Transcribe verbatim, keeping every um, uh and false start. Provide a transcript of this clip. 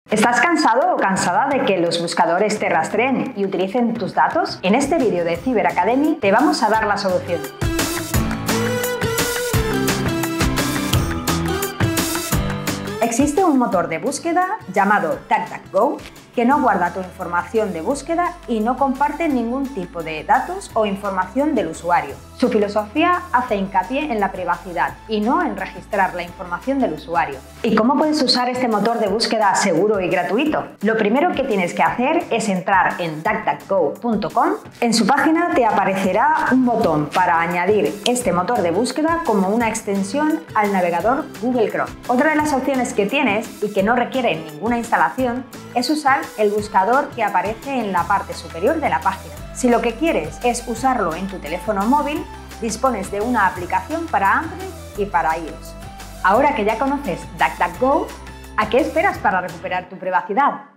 ¿Estás cansado o cansada de que los buscadores te rastreen y utilicen tus datos? En este vídeo de Cyber Academy te vamos a dar la solución. Existe un motor de búsqueda llamado DuckDuckGo que no guarda tu información de búsqueda y no comparte ningún tipo de datos o información del usuario. Su filosofía hace hincapié en la privacidad y no en registrar la información del usuario. ¿Y cómo puedes usar este motor de búsqueda seguro y gratuito? Lo primero que tienes que hacer es entrar en duck duck go punto com. En su página te aparecerá un botón para añadir este motor de búsqueda como una extensión al navegador Google Chrome. Otra de las opciones que tienes y que no requiere ninguna instalación es usar el buscador que aparece en la parte superior de la página. Si lo que quieres es usarlo en tu teléfono móvil, dispones de una aplicación para Android y para iOS. Ahora que ya conoces DuckDuckGo, ¿a qué esperas para recuperar tu privacidad?